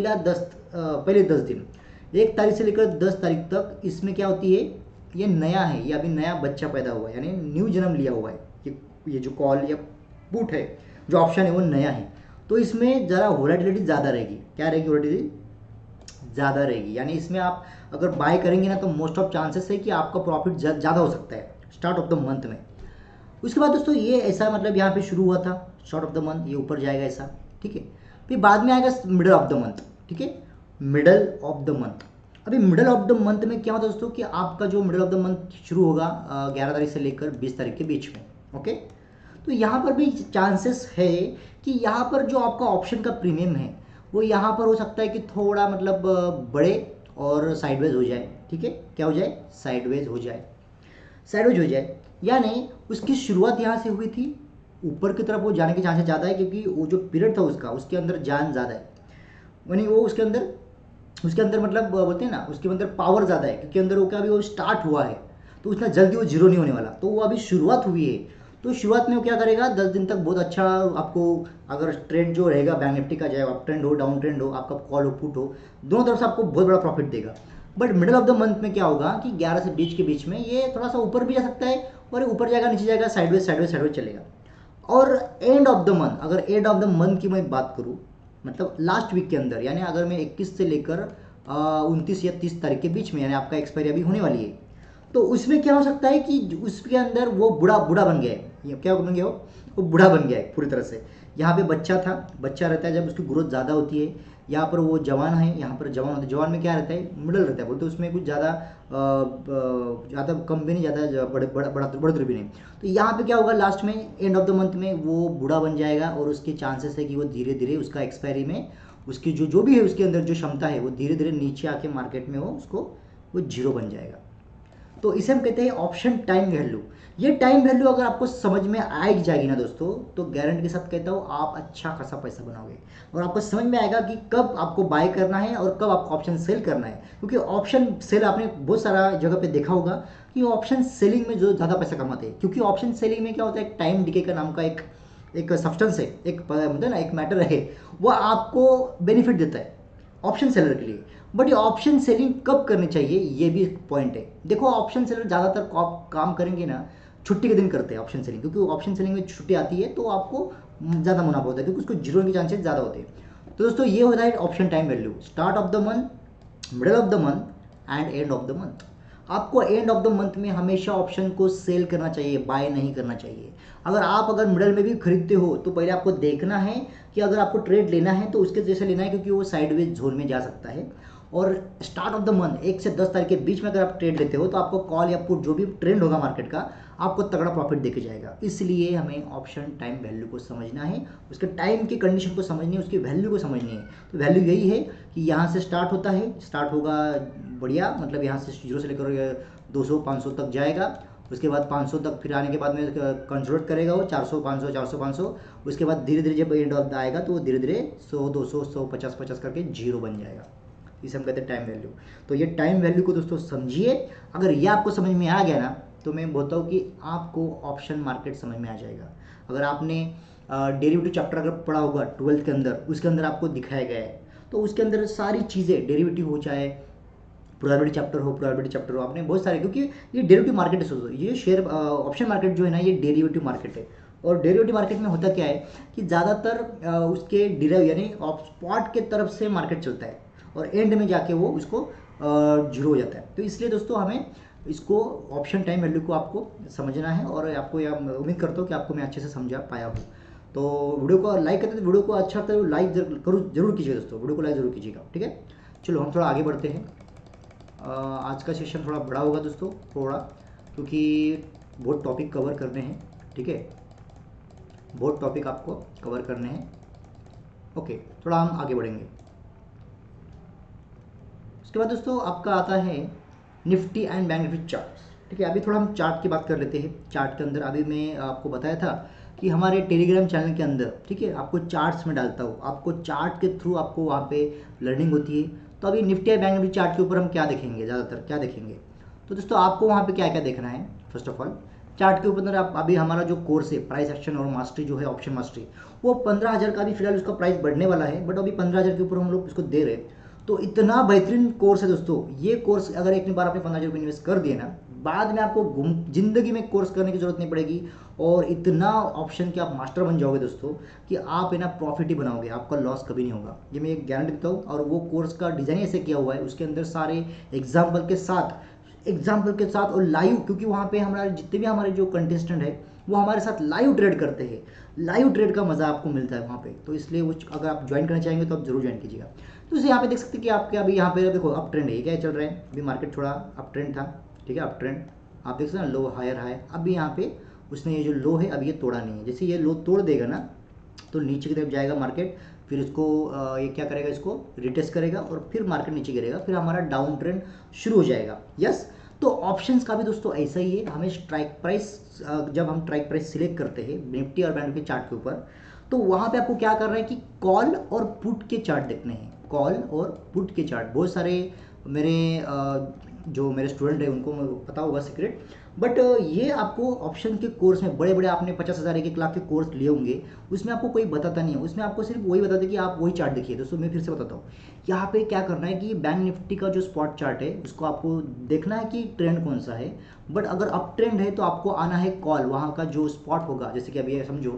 पहले 10 दिन, 1 तारीख से लेकर 10 तारीख तक, इसमें क्या होती है, ये नया है, ये अभी नया बच्चा पैदा हुआ है, यानी न्यू जन्म लिया हुआ है। ये जो कॉल या पुट है, जो ऑप्शन है वो नया है। तो इसमें ज़रा वोलेटिलिटी ज़्यादा रहेगी। क्या रहेगी? वोलेटिलिटी ज़्यादा रहेगी, यानी इसमें आप अगर बाय करेंगे ना, तो मोस्ट ऑफ चांसेस है कि आपका प्रॉफिट ज़्यादा हो सकता है स्टार्ट ऑफ द मंथ में। उसके बाद दोस्तों ये ऐसा, मतलब यहाँ पे शुरू हुआ था स्टार्ट ऑफ द मंथ, ये ऊपर जाएगा ऐसा, ठीक है। फिर बाद में आएगा मिडल ऑफ द मंथ, ठीक है, मिडल ऑफ द मंथ। अभी मिडल ऑफ द मंथ में क्या होता है दोस्तों कि आपका जो मिडल ऑफ द मंथ शुरू होगा 11 तारीख से लेकर 20 तारीख के बीच में। ओके, तो यहाँ पर भी चांसेस है कि यहाँ पर जो आपका ऑप्शन का प्रीमियम है वो यहाँ पर हो सकता है कि थोड़ा मतलब बढ़े और साइडवेज हो जाए, ठीक है। क्या हो जाए? साइडवेज हो जाए, साइडवेज हो जाए, यानी उसकी शुरुआत यहाँ से हुई थी, ऊपर की तरफ वो जाने के चांसेस ज़्यादा है, क्योंकि वो जो पीरियड था उसका, उसके अंदर जान ज़्यादा है, यानी वो उसके अंदर मतलब बोलते हैं ना, उसके अंदर पावर ज़्यादा है, क्योंकि अंदर वो क्या, अभी वो स्टार्ट हुआ है, तो उतना जल्दी वो जीरो नहीं होने वाला। तो वो अभी शुरुआत हुई है, तो शुरुआत में वो क्या करेगा, 10 दिन तक बहुत अच्छा आपको, अगर ट्रेंड जो रहेगा बैंक निफ्टी का, चाहे अप ट्रेंड हो डाउन ट्रेंड हो, आपका कॉल हो पुट हो, दोनों तरफ से आपको बहुत बड़ा प्रॉफिट देगा। But middle of the month में क्या होगा कि 11 से 20 के बीच में ये थोड़ा सा ऊपर भी जा सकता है, और ऊपर जाएगा नीचे जाएगा, साइडवेज साइडवेज साइडवेज चलेगा। और एंड ऑफ द मंथ, अगर एंड ऑफ द मंथ की मैं बात करूँ, मतलब लास्ट वीक के अंदर, यानी अगर मैं 21 से लेकर 29 या 30 तारीख के बीच में, यानी आपका एक्सपायरी अभी होने वाली है, तो उसमें क्या हो सकता है कि उसके अंदर वो बूढ़ा बूढ़ा बन गया है। ये क्या बन गया? वो बूढ़ा बन गया है पूरी तरह से। यहाँ पे बच्चा था, बच्चा रहता है जब उसकी ग्रोथ ज़्यादा होती है, यहाँ पर वो जवान है, यहाँ पर जवान होता है। जवान में क्या रहता है? मिडल रहता है, बोलते उसमें कुछ ज़्यादा कम भी नहीं, ज़्यादा बढ़ोतरी भी नहीं। तो यहाँ पे क्या होगा, लास्ट में एंड ऑफ द मंथ में वो बूढ़ा बन जाएगा, और उसके चांसेस है कि वो धीरे धीरे उसका एक्सपायरी में उसकी जो भी है उसके अंदर जो क्षमता है, वो धीरे धीरे नीचे आके मार्केट में वो जीरो बन जाएगा। तो इसे हम कहते हैं ऑप्शन टाइम वैल्यू। ये टाइम वैल्यू अगर आपको समझ में आएगी जाएगी ना दोस्तों, तो गारंटी के साथ कहता हूँ आप अच्छा खासा पैसा बनाओगे, और आपको समझ में आएगा कि कब आपको बाय करना है और कब आपको ऑप्शन सेल करना है। क्योंकि ऑप्शन सेल आपने बहुत सारा जगह पे देखा होगा कि ऑप्शन सेलिंग में जो ज़्यादा पैसा कमाते हैं, क्योंकि ऑप्शन सेलिंग में क्या होता है, एक टाइम डिके का नाम का एक सब्सटेंस है, एक मतलब ना एक मैटर है, वो आपको बेनिफिट देता है ऑप्शन सेलर के लिए। बट ये ऑप्शन सेलिंग कब करनी चाहिए, ये भी एक पॉइंट है। देखो ऑप्शन सेलर ज़्यादातर काम करेंगे ना, छुट्टी के दिन करते हैं ऑप्शन सेलिंग, क्योंकि ऑप्शन सेलिंग में छुट्टी आती है तो आपको ज़्यादा मुनाफा होता है, क्योंकि उसको जीरो के चांसेस ज़्यादा होते हैं। तो दोस्तों ये होता है option time value, start of the month, middle of the month and end of the month. आपको एंड ऑफ द मंथ में हमेशा ऑप्शन को सेल करना चाहिए, बाय नहीं करना चाहिए। अगर मिडल में भी खरीदते हो, तो पहले आपको देखना है कि अगर आपको ट्रेड लेना है तो उसके जैसे लेना है, क्योंकि वो साइडवेज जोन में जा सकता है। और स्टार्ट ऑफ द मंथ 1 से 10 तारीख के बीच में अगर आप ट्रेड लेते हो, तो आपको कॉल या पुट जो भी ट्रेंड होगा मार्केट का, आपको तगड़ा प्रॉफिट देके जाएगा। इसलिए हमें ऑप्शन टाइम वैल्यू को समझना है, उसके टाइम की कंडीशन को समझनी है, उसकी वैल्यू को समझनी है। तो वैल्यू यही है कि यहाँ से स्टार्ट होता है, स्टार्ट होगा बढ़िया, मतलब यहाँ से 0 से लेकर 200-500 तक जाएगा। उसके बाद 500 तक फिर आने के बाद में कंसोलिडेट करेगा वो 400 500 400 500। उसके बाद धीरे धीरे जब एंड ऑफ आएगा तो वो धीरे धीरे 100 200 150 50 करके जीरो बन जाएगा। इसे हम कहते हैं टाइम वैल्यू। तो ये टाइम वैल्यू को दोस्तों समझिए। अगर ये आपको समझ में आ गया ना, तो मैं बोलता हूँ कि आपको ऑप्शन मार्केट समझ में आ जाएगा। अगर आपने डेरिवेटिव चैप्टर अगर पढ़ा होगा 12th के अंदर, उसके अंदर आपको दिखाया गया है, तो उसके अंदर सारी चीज़ें डेरिवेटिव हो, चाहे प्रोबेबिलिटी चैप्टर हो, आपने बहुत सारे, क्योंकि ये डेरिवेटिव मार्केट है दोस्तों। ये शेयर ऑप्शन मार्केट जो है ना, ये डेरिवेटिव मार्केट है। और डेरिवेटिव मार्केट में होता क्या है कि ज़्यादातर उसके डिराइव यानी स्पॉट के तरफ से मार्केट चलता है और एंड में जाके वो उसको जीरो हो जाता है। तो इसलिए दोस्तों हमें इसको ऑप्शन टाइम वैल्यू को आपको समझना है, और आपको यह उम्मीद करता हूँ कि आपको मैं अच्छे से समझा पाया हूँ। तो वीडियो को लाइक करते तो वीडियो को अच्छा तो लाइक जरूर कीजिएगा दोस्तों, वीडियो को लाइक जरूर कीजिएगा, ठीक है। चलो हम थोड़ा आगे बढ़ते हैं। आज का सेशन थोड़ा बड़ा होगा दोस्तों, थोड़ा, क्योंकि बहुत टॉपिक कवर करने हैं, ठीक है, बहुत टॉपिक आपको कवर करने हैं। ओके, थोड़ा हम आगे बढ़ेंगे। उसके बाद दोस्तों आपका आता है Nifty and bank Nifty chart, ठीक है। अभी थोड़ा हम चार्ट की बात कर लेते हैं। चार्ट के अंदर अभी मैं आपको बताया था कि हमारे टेलीग्राम चैनल के अंदर, ठीक है, आपको चार्ट्स में डालता हूँ, आपको चार्ट के थ्रू आपको वहाँ पे लर्निंग होती है। तो अभी निफ्टी या बैंक निफ्टी चार्ट के ऊपर हम क्या देखेंगे, ज़्यादातर क्या देखेंगे, तो दोस्तों आपको वहाँ पे क्या क्या देखना है। फर्स्ट ऑफ ऑल चार्ट के ऊपर आप अभी हमारा जो कोर्स है प्राइस एक्शन और मास्टरी जो है ऑप्शन मास्टरी, वो 15,000 का भी फिलहाल उसका प्राइस बढ़ने वाला है, बट अभी 15,000 के ऊपर हम लोग इसको दे रहे हैं। तो इतना बेहतरीन कोर्स है दोस्तों। ये कोर्स अगर एक बार आपने 15,000 रुपये इन्वेस्ट कर दिए ना, बाद में आपको जिंदगी में कोर्स करने की जरूरत नहीं पड़ेगी, और इतना ऑप्शन कि आप मास्टर बन जाओगे दोस्तों कि आप है ना प्रॉफिट ही बनाओगे, आपका लॉस कभी नहीं होगा, ये मैं एक गारंटी देता हूँ। और वो कोर्स का डिज़ाइन ऐसे किया हुआ है, उसके अंदर सारे एग्जाम्पल के साथ और लाइव, क्योंकि वहाँ पे हमारे जितने भी हमारे जो कंटेस्टेंट है वो हमारे साथ लाइव ट्रेड करते हैं। लाइव ट्रेड का मज़ा आपको मिलता है वहाँ पे, तो इसलिए वो अगर आप ज्वाइन करना चाहेंगे तो आप जरूर ज्वाइन कीजिएगा। तो इसे यहाँ पे देख सकते हैं कि आपके अभी यहाँ पे देखो अप ट्रेंड है, ये क्या चल रहा है, अभी मार्केट थोड़ा अप ट्रेंड था, ठीक है, अप ट्रेंड आप देख सकते हैं, लो हायर हाई। अभी यहाँ पे उसने ये जो लो है अभी ये तोड़ा नहीं है, जैसे ये लो तोड़ देगा ना तो नीचे की तरफ जाएगा मार्केट, फिर इसको ये क्या करेगा, इसको रिटेस्ट करेगा और फिर मार्केट नीचे गिरेगा, फिर हमारा डाउन ट्रेंड शुरू हो जाएगा। यस, तो ऑप्शंस का भी दोस्तों ऐसा ही है। हमें स्ट्राइक प्राइस, जब हम स्ट्राइक प्राइस सिलेक्ट करते हैं निफ्टी और बैंक निफ्टी चार्ट के ऊपर, तो वहाँ पे आपको क्या करना है कि कॉल और पुट के चार्ट देखने हैं, कॉल और पुट के चार्ट। बहुत सारे मेरे जो मेरे स्टूडेंट हैं उनको पता होगा सीक्रेट, बट ये आपको ऑप्शन के कोर्स में बड़े बड़े आपने 50,000 1 लाख के कोर्स लिए होंगे, उसमें आपको कोई बताता नहीं है, उसमें आपको सिर्फ वही बताते कि आप वही चार्ट देखिए। दोस्तों मैं फिर से बताता हूँ, यहाँ पे क्या करना है कि बैंक निफ्टी का जो स्पॉट चार्ट है उसको आपको देखना है कि ट्रेंड कौन सा है, बट अगर अप ट्रेंड है तो आपको आना है कॉल, वहाँ का जो स्पॉट होगा, जैसे कि अभी समझो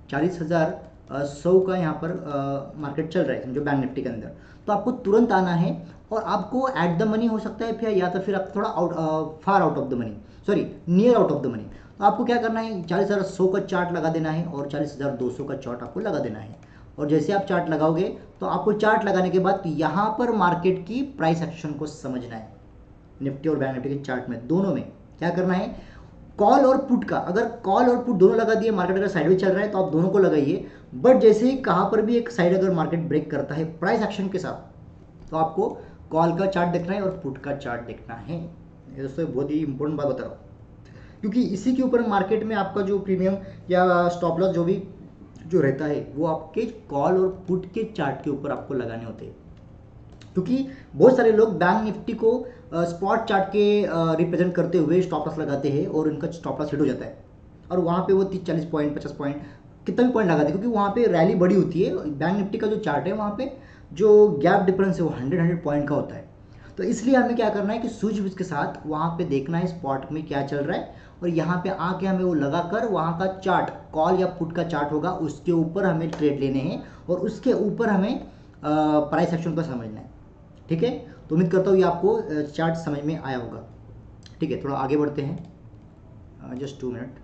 40,100 का यहाँ पर मार्केट चल रहा है समझो बैंक निफ्टी के अंदर, तो आपको तुरंत आना है, और आपको एट द मनी हो सकता है, फिर या तो फिर आप थोड़ा far out of the money, sorry near out of the money. तो आपको क्या करना है, 40,100 का चार्ट लगा देना है और 40,200 का चार्ट आपको लगा देना है। और जैसे आप चार्ट लगाओगे तो आपको चार्ट लगाने के बाद यहाँ पर मार्केट की प्राइस एक्शन को समझना है। निफ्टी और बैंक निफ्टी के चार्ट में दोनों में क्या करना है, कॉल और पुट का, अगर कॉल और पुट दोनों लगा दिए, मार्केट अगर साइडवेज चल रहा है तो आप दोनों को लगाइए, बट जैसे ही कहाँ पर भी एक साइड अगर मार्केट ब्रेक करता है प्राइस एक्शन के साथ, तो आपको कॉल का चार्ट देखना है और पुट का चार्ट देखना है। ये दोस्तों बहुत ही इंपॉर्टेंट बात बता रहा हूँ, क्योंकि इसी के ऊपर मार्केट में आपका जो प्रीमियम या स्टॉप लॉस जो भी जो रहता है वो आपके कॉल और पुट के चार्ट के ऊपर आपको लगाने होते हैं। क्योंकि बहुत सारे लोग बैंक निफ्टी को स्पॉट चार्ट के रिप्रेजेंट करते हुए स्टॉप लॉस लगाते हैं और उनका स्टॉप लॉस हिट हो जाता है, और वहाँ पे वो 30-40 पॉइंट 50 पॉइंट कितना भी पॉइंट लगाते हैं, क्योंकि वहाँ पे रैली बड़ी होती है। बैंक निफ्टी का जो चार्ट है वहाँ पे जो गैप डिफरेंस है वो 100 पॉइंट का होता है। तो इसलिए हमें क्या करना है कि सूझबूझ के साथ वहाँ पे देखना है स्पॉट में क्या चल रहा है, और यहाँ पे आके हमें वो लगाकर वहाँ का चार्ट, कॉल या पुट का चार्ट होगा उसके ऊपर हमें ट्रेड लेने हैं, और उसके ऊपर हमें प्राइस एक्शन को समझना है, ठीक है। तो उम्मीद करता हूँ ये आपको चार्ट समझ में आया होगा, ठीक है। थोड़ा आगे बढ़ते हैं, जस्ट 2 मिनट।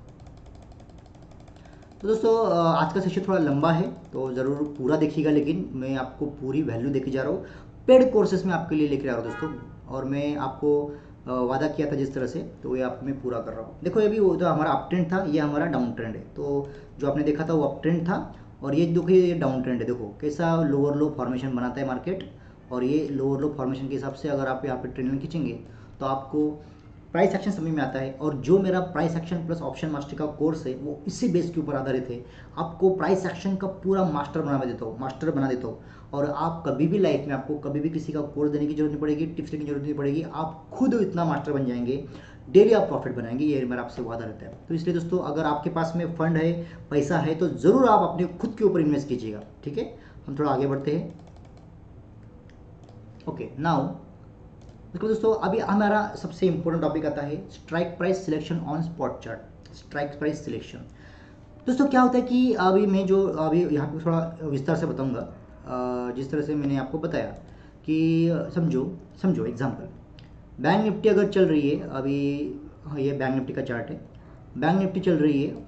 तो दोस्तों आज का सेशन थोड़ा लंबा है तो ज़रूर पूरा देखिएगा, लेकिन मैं आपको पूरी वैल्यू देके जा रहा हूँ, पेड कोर्सेज में आपके लिए लेके आ रहा हूँ दोस्तों, और मैं आपको वादा किया था जिस तरह से, तो ये आप मैं पूरा कर रहा हूँ। देखो ये भी वो जो हमारा अप ट्रेंड था, ये हमारा डाउन ट्रेंड है। तो जो आपने देखा था वो अप ट्रेंड था, और ये देखिए ये डाउन ट्रेंड है। देखो कैसा लोअर लो फॉर्मेशन बनाता है मार्केट, और ये लोअर लो फॉर्मेशन के हिसाब से अगर आप यहाँ पे ट्रेंड लाइन खींचेंगे तो आपको प्राइस एक्शन समझ में आता है। और जो मेरा price action plus option master का कोर्स है वो इसी बेस के ऊपर आधारित है। आपको प्राइस एक्शन का पूरा मास्टर बना देता हूँ, और आप कभी भी लाइफ में आपको कभी भी किसी का कोर्स देने की जरूरत नहीं पड़ेगी, टिप्स देने की जरूरत नहीं पड़ेगी, आप खुद इतना मास्टर बन जाएंगे, डेली आप प्रॉफिट बनाएंगे, ये मेरा आपसे वादा रहता है। तो इसलिए दोस्तों अगर आपके पास में फंड है, पैसा है, तो ज़रूर आप अपने खुद के ऊपर इन्वेस्ट कीजिएगा, ठीक है। हम थोड़ा आगे बढ़ते हैं। ओके नाउ उसके बाद दोस्तों अभी हमारा सबसे इंपॉर्टेंट टॉपिक आता है strike price selection on spot chart. Strike price selection दोस्तों क्या होता है कि अभी मैं जो अभी यहाँ पे थोड़ा विस्तार से बताऊँगा, जिस तरह से मैंने आपको बताया कि समझो समझो एग्जांपल, बैंक निफ्टी अगर चल रही है अभी, हाँ ये बैंक निफ्टी का चार्ट है, बैंक निफ्टी चल रही है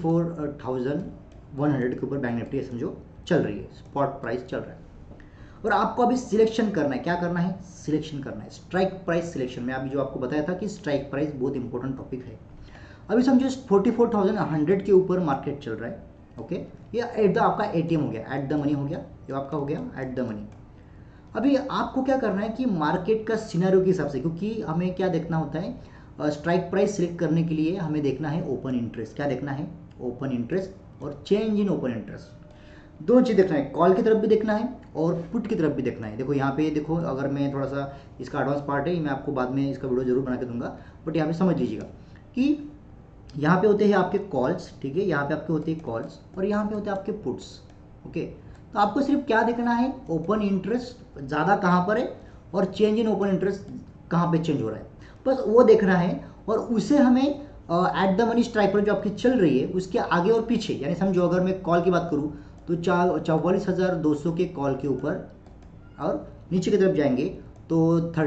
44,100 के ऊपर बैंक निफ्टी समझो चल रही है, स्पॉट प्राइस चल रहा है और आपको अभी सिलेक्शन करना है। क्या करना है? सिलेक्शन करना है, स्ट्राइक प्राइस सिलेक्शन में अभी जो आपको बताया था कि स्ट्राइक प्राइस बहुत इंपॉर्टेंट टॉपिक है। अभी समझो 44,100 के ऊपर मार्केट चल रहा है, ओके, ये एट द आपका एटीएम हो गया, एट द मनी हो गया, ये आपका हो गया एट द मनी। अभी आपको क्या करना है कि मार्केट का सिनेरियो के हिसाब से, क्योंकि हमें क्या देखना होता है, स्ट्राइक प्राइस सिलेक्ट करने के लिए हमें देखना है ओपन इंटरेस्ट। क्या देखना है? ओपन इंटरेस्ट और चेंज इन ओपन इंटरेस्ट, दोनों चीज़ देखना है, कॉल की तरफ भी देखना है और पुट की तरफ भी देखना है। देखो यहाँ पे देखो, अगर मैं थोड़ा सा इसका एडवांस पार्ट है, मैं आपको बाद में इसका वीडियो जरूर बना के दूंगा, बट यहाँ पे समझ लीजिएगा कि यहाँ पे होते हैं आपके कॉल्स, ठीक है, यहाँ पे आपके होते हैं कॉल्स और यहाँ पे होते हैं आपके पुट्स, ओके। तो आपको सिर्फ क्या देखना है? ओपन इंटरेस्ट ज़्यादा कहाँ पर है और चेंज इन ओपन इंटरेस्ट कहाँ पे चेंज हो रहा है, बस वो देखना है। और उसे हमें at the money strike price जो आपकी चल रही है उसके आगे और पीछे, यानी समझो अगर मैं कॉल की बात करूँ तो 44,200 के कॉल के ऊपर और नीचे की तरफ जाएंगे तो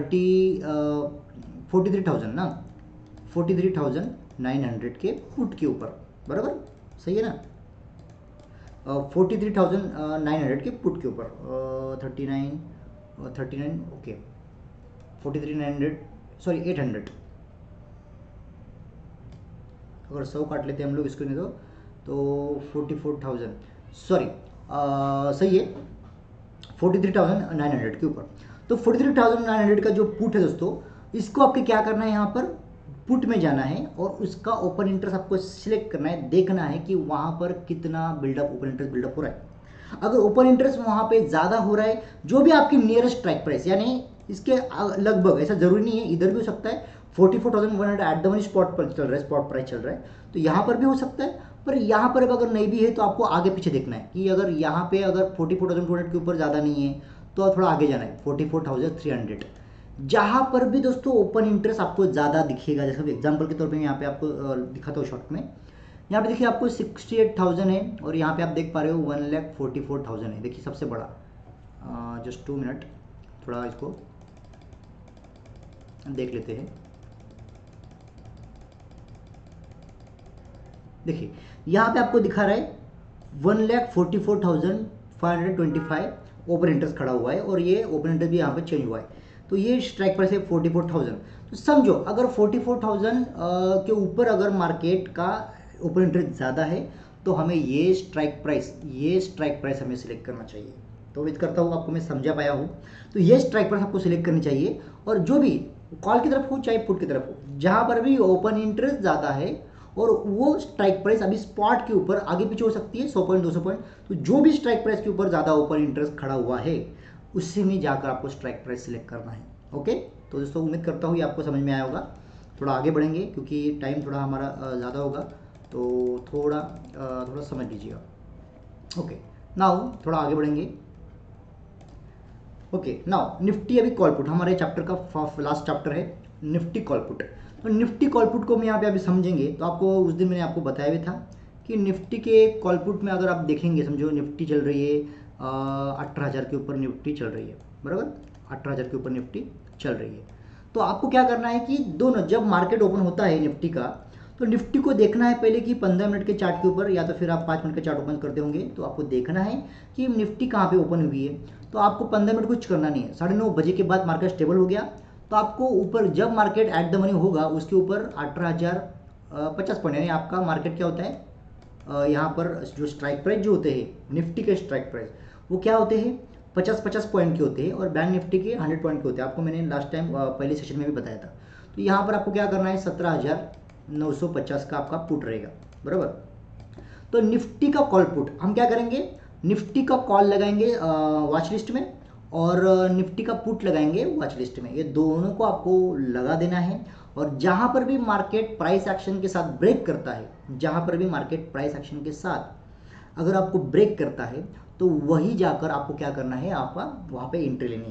43,000 ना, 43,900 के पुट के ऊपर, बराबर सही है ना, 43,900 के पुट के ऊपर, 39 ओके, 43,900 सॉरी 800, अगर 100 काट लेते हैं हम लोग इसको, नहीं तो 44,000 सॉरी सही है 43,900 के ऊपर। तो 43,900 का जो पुट है दोस्तों, इसको आपके क्या करना है, यहाँ पर पुट में जाना है और उसका ओपन इंटरेस्ट आपको सिलेक्ट करना है, देखना है कि वहाँ पर कितना बिल्डअप, ओपन इंटरेस्ट बिल्डअप हो रहा है। अगर ओपन इंटरेस्ट वहाँ पे ज़्यादा हो रहा है, जो भी आपकी नियरेस्ट स्ट्राइक प्राइस, यानी इसके लगभग, ऐसा जरूरी नहीं है, इधर भी हो सकता है 44,100 एट द मनी स्पॉट पर चल रहा है, स्पॉट प्राइस चल रहा है, तो यहाँ पर भी हो सकता है। पर यहाँ पर अगर नहीं भी है तो आपको आगे पीछे देखना है कि अगर यहाँ पे अगर 44,200 के ऊपर ज़्यादा नहीं है तो थोड़ा आगे जाना है 44,300, जहाँ पर भी दोस्तों ओपन इंटरेस्ट आपको ज़्यादा दिखेगा। जैसे एग्जांपल के तौर पे मैं यहाँ पे आपको दिखाता हूँ शॉर्ट में, यहाँ पे देखिए आपको 68,000 है और यहाँ पे आप देख पा रहे हो 1,44,000 है, देखिए सबसे बड़ा। जस्ट 2 मिनट, थोड़ा इसको देख लेते हैं। देखिए यहाँ पे आपको दिखा रहा है 1,44,525 ओपन इंटरेस्ट खड़ा हुआ है और ये ओपन इंटरेस्ट भी यहाँ पे चेंज हुआ है, तो ये स्ट्राइक प्राइस है 44,000। तो समझो अगर 44,000 के ऊपर अगर मार्केट का ओपन इंटरेस्ट ज़्यादा है तो हमें ये स्ट्राइक प्राइस हमें सिलेक्ट करना चाहिए। तो उम्मीद करता हूँ आपको मैं समझा पाया हूँ। तो ये स्ट्राइक प्राइस आपको सिलेक्ट करनी चाहिए और जो भी कॉल की तरफ हो चाहे पुट की तरफ हो, जहाँ पर भी ओपन इंटरेस्ट ज़्यादा है और वो स्ट्राइक प्राइस अभी स्पॉट के ऊपर आगे पीछे हो सकती है 100 पॉइंट 200 पॉइंट, तो जो भी स्ट्राइक प्राइस के ऊपर ज़्यादा ओपन इंटरेस्ट खड़ा हुआ है उससे में जाकर आपको स्ट्राइक प्राइस सिलेक्ट करना है। ओके, तो दोस्तों उम्मीद करता हूँ ये आपको समझ में आया होगा। थोड़ा आगे बढ़ेंगे क्योंकि टाइम थोड़ा हमारा ज़्यादा होगा, तो थोड़ा समझ लीजिएगा। ओके, नाउ थोड़ा आगे बढ़ेंगे। ओके, नाउ निफ्टी अभी कॉल पुट हमारे चैप्टर का लास्ट चैप्टर है, निफ्टी कॉल पुट। तो निफ्टी कॉल पुट को हम यहाँ पे अभी समझेंगे। तो आपको उस दिन मैंने आपको बताया भी था कि निफ्टी के कॉल पुट में अगर आप देखेंगे, समझो निफ्टी चल रही है 18,000 के ऊपर निफ्टी चल रही है, बराबर 18,000 के ऊपर निफ्टी चल रही है। तो आपको क्या करना है कि दोनों, जब मार्केट ओपन होता है निफ्टी का, तो निफ्टी को देखना है पहले कि 15 मिनट के चार्ट के ऊपर, या तो फिर आप 5 मिनट का चार्ट ओपन करते होंगे, तो आपको देखना है कि निफ्टी कहाँ पे ओपन हुई है। तो आपको 15 मिनट कुछ करना नहीं है, 9:30 बजे के बाद मार्केट स्टेबल हो गया तो आपको ऊपर, जब मार्केट एट द मनी होगा उसके ऊपर 18,050 पॉइंट, यानी आपका मार्केट क्या होता है, यहाँ पर जो स्ट्राइक प्राइस जो होते हैं निफ्टी के स्ट्राइक प्राइस वो क्या होते हैं 50-50 पॉइंट के होते हैं और बैंक निफ्टी के 100 पॉइंट के होते हैं। आपको मैंने लास्ट टाइम पहले सेशन में भी बताया था। तो यहाँ पर आपको क्या करना है 17,950 का आपका पुट रहेगा, बराबर। तो निफ्टी का कॉल पुट हम क्या करेंगे, निफ्टी का कॉल लगाएंगे वॉच लिस्ट में और निफ्टी का पुट लगाएंगे वॉच लिस्ट में, ये दोनों को आपको लगा देना है। और जहां पर भी मार्केट प्राइस एक्शन के साथ ब्रेक करता है, जहां पर भी मार्केट प्राइस एक्शन के साथ अगर आपको ब्रेक करता है तो वही जाकर आपको क्या करना है, आप वहां पे एंट्री लेनी है।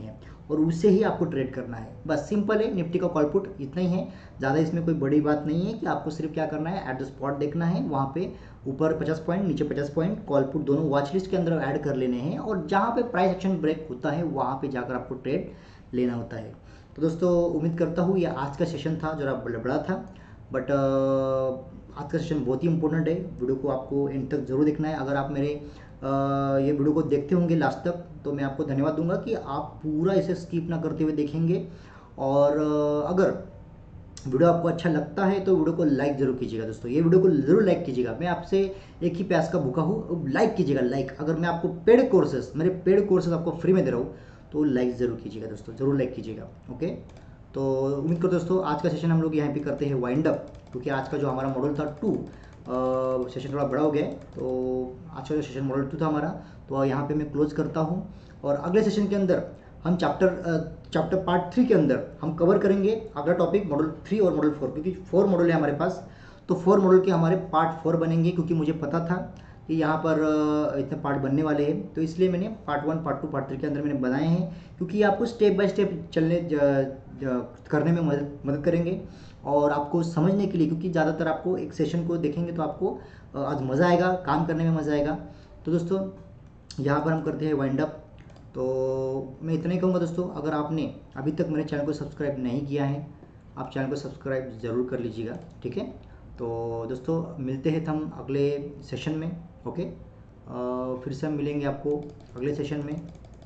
और उससे ही आपको ट्रेड करना है। बस सिंपल है, निफ्टी का कॉल पुट इतना ही है, ज़्यादा इसमें कोई बड़ी बात नहीं है कि आपको सिर्फ क्या करना है, एट द स्पॉट देखना है, वहाँ पे ऊपर 50 पॉइंट नीचे 50 पॉइंट कॉल पुट दोनों वॉच लिस्ट के अंदर ऐड कर लेने हैं, और जहाँ पे प्राइस एक्शन ब्रेक होता है वहाँ पे जाकर आपको ट्रेड लेना होता है। तो दोस्तों उम्मीद करता हूँ ये आज का सेशन था, जरा बड़ा था, बट आज का सेशन बहुत ही इंपॉर्टेंट है। वीडियो को आपको एंड तक जरूर देखना है। अगर आप मेरे ये वीडियो को देखते होंगे लास्ट तक, तो मैं आपको धन्यवाद दूंगा कि आप पूरा इसे स्किप ना करते हुए देखेंगे। और अगर वीडियो आपको अच्छा लगता है तो वीडियो को लाइक जरूर कीजिएगा दोस्तों, ये वीडियो को जरूर लाइक कीजिएगा। मैं आपसे एक ही प्यास का भूखा हूँ, लाइक कीजिएगा, लाइक। अगर मैं आपको मेरे पेड कोर्सेज आपको फ्री में दे रहा हूँ तो लाइक जरूर कीजिएगा दोस्तों, जरूर लाइक कीजिएगा। ओके, तो उम्मीद करते दोस्तों आज का सेशन हम लोग यहाँ पे करते हैं वाइंड अप, क्योंकि आज का जो हमारा मॉडल था 2 सेशन थोड़ा बड़ा हो गया है, तो आज का जो सेशन मॉडल 2 था हमारा, तो यहाँ पे मैं क्लोज करता हूँ। और अगले सेशन के अंदर हम चैप्टर पार्ट 3 के अंदर हम कवर करेंगे अगला टॉपिक मॉडल 3 और मॉडल 4, क्योंकि 4 मॉडल है हमारे पास, तो 4 मॉडल के हमारे पार्ट 4 बनेंगे, क्योंकि मुझे पता था कि यहाँ पर इतने पार्ट बनने वाले हैं, तो इसलिए मैंने पार्ट 1 पार्ट 2 पार्ट 3 के अंदर मैंने बनाए हैं, क्योंकि आपको स्टेप बाय स्टेप करने में मदद करेंगे और आपको समझने के लिए, क्योंकि ज़्यादातर आपको एक सेशन को देखेंगे तो आपको आज मज़ा आएगा, काम करने में मज़ा आएगा। तो दोस्तों यहाँ पर हम करते हैं वाइंड अप। तो मैं इतना ही कहूँगा दोस्तों, अगर आपने अभी तक मेरे चैनल को सब्सक्राइब नहीं किया है, आप चैनल को सब्सक्राइब ज़रूर कर लीजिएगा, ठीक है। तो दोस्तों मिलते हैं हम अगले सेशन में। ओके, फिर से हम मिलेंगे आपको अगले सेशन में,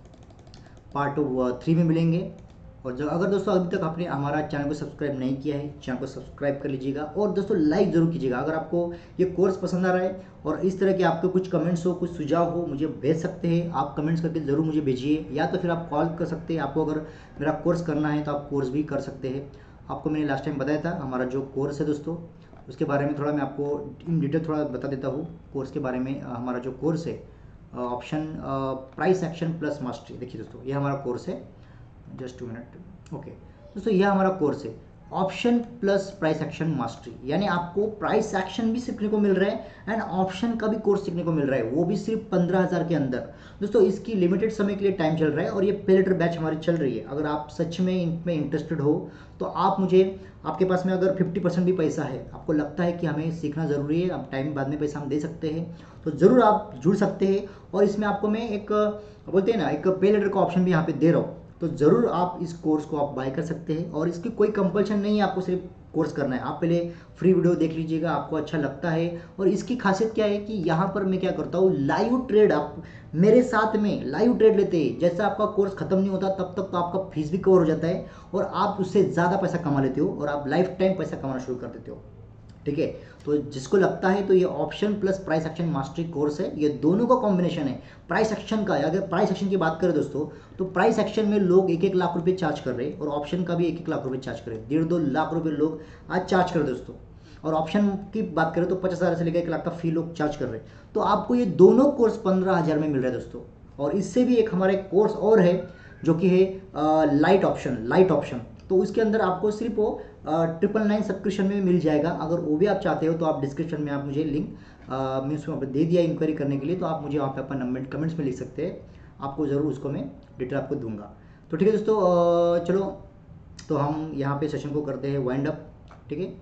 पार्ट 3 में मिलेंगे। और जो अगर दोस्तों अभी तक आपने हमारा चैनल को सब्सक्राइब नहीं किया है, चैनल को सब्सक्राइब कर लीजिएगा, और दोस्तों लाइक ज़रूर कीजिएगा। अगर आपको ये कोर्स पसंद आ रहा है और इस तरह के आपके कुछ कमेंट्स हो, कुछ सुझाव हो, मुझे भेज सकते हैं, आप कमेंट्स करके ज़रूर मुझे भेजिए, या तो फिर आप कॉल कर सकते हैं। आपको अगर मेरा कोर्स करना है तो आप कोर्स भी कर सकते हैं। आपको मैंने लास्ट टाइम बताया था हमारा जो कोर्स है दोस्तों, उसके बारे में थोड़ा मैं आपको इन डिटेल थोड़ा बता देता हूँ कोर्स के बारे में। हमारा जो कोर्स है option price action plus mastery, देखिए दोस्तों ये हमारा कोर्स है, जस्ट 2 मिनट। ओके दोस्तों, यह हमारा कोर्स है option plus price action mastery, यानी आपको प्राइस एक्शन भी सीखने को मिल रहा है एंड ऑप्शन का भी कोर्स सीखने को मिल रहा है, वो भी सिर्फ 15,000 के अंदर। दोस्तों इसकी लिमिटेड समय के लिए टाइम चल रहा है, और ये पेलेटर बैच हमारी चल रही है। अगर आप सच में इनमें इंटरेस्टेड हो तो आप मुझे, आपके पास में अगर 50% भी पैसा है, आपको लगता है कि हमें सीखना ज़रूरी है, अब टाइम बाद में पैसा हम दे सकते हैं, तो ज़रूर आप जुड़ सकते हैं। और इसमें आपको मैं एक बोलते हैं ना, एक पे लेटर का ऑप्शन भी यहाँ पे दे रहा हूँ, तो ज़रूर आप इस कोर्स को आप बाय कर सकते हैं। और इसकी कोई कंपल्शन नहीं है आपको सिर्फ कोर्स करना है, आप पहले फ्री वीडियो देख लीजिएगा, आपको अच्छा लगता है। और इसकी खासियत क्या है कि यहाँ पर मैं क्या करता हूँ, लाइव ट्रेड, आप मेरे साथ में लाइव ट्रेड लेते हैं। जैसा आपका कोर्स खत्म नहीं होता तब तक तो आपका फीस भी कवर हो जाता है, और आप उससे ज़्यादा पैसा कमा लेते हो, और आप लाइफ टाइम पैसा कमाना शुरू कर देते हो, ठीक है। तो जिसको लगता है तो ये option plus price action mastery course है, ये दोनों का कॉम्बिनेशन है। प्राइस एक्शन का, अगर प्राइस एक्शन की बात करें दोस्तों, तो प्राइस एक्शन में लोग 1-1 लाख रुपए चार्ज कर रहे हैं, और ऑप्शन का भी 1-1 लाख रुपए चार्ज कर रहे हैं, 1.5-2 लाख रुपए लोग आज चार्ज कर रहे हैं दोस्तों। और ऑप्शन की बात करें तो 50,000 से लेकर 1 लाख का फी लोग चार्ज कर रहे हैं। तो आपको ये दोनों कोर्स 15,000 में मिल रहा है दोस्तों। और इससे भी एक हमारे कोर्स और है जो कि है लाइट ऑप्शन, तो उसके अंदर आपको सिर्फ वो 999 सब्सक्रिप्शन में मिल जाएगा। अगर वो भी आप चाहते हो तो आप डिस्क्रिप्शन में आप मुझे लिंक मैं उसमें दे दिया इंक्वायरी करने के लिए, तो आप मुझे वहाँ पे अपना नंबर कमेंट्स में लिख सकते हैं, आपको ज़रूर उसको मैं डिटेल आपको दूंगा। तो ठीक है दोस्तों, चलो तो हम यहाँ पे सेशन को करते हैं वाइंड अप, ठीक है।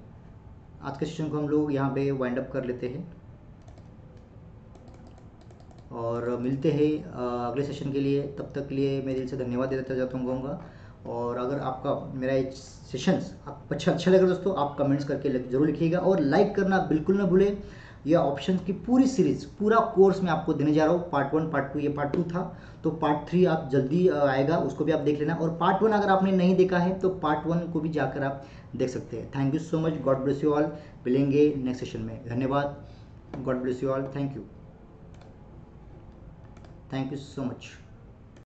आज के सेशन को हम लोग यहाँ पे वाइंड अप कर लेते हैं, और मिलते हैं अगले सेशन के लिए। तब तक के लिए मैं दिल से धन्यवाद देता जाता हूँ। और अगर आपका मेरा ये सेशंस आप अच्छा लगे दोस्तों, आप कमेंट्स करके जरूर लिखिएगा, और लाइक करना बिल्कुल ना भूलें। यह ऑप्शन की पूरी सीरीज, पूरा कोर्स मैं आपको देने जा रहा हूँ, पार्ट 1 पार्ट 2, ये पार्ट 2 था, तो पार्ट 3 आप जल्दी आएगा, उसको भी आप देख लेना। और पार्ट 1 अगर आपने नहीं देखा है तो पार्ट 1 को भी जाकर आप देख सकते हैं। Thank you so much, God bless you all. मिलेंगे नेक्स्ट सेशन में, धन्यवाद, God bless you all, thank you so much.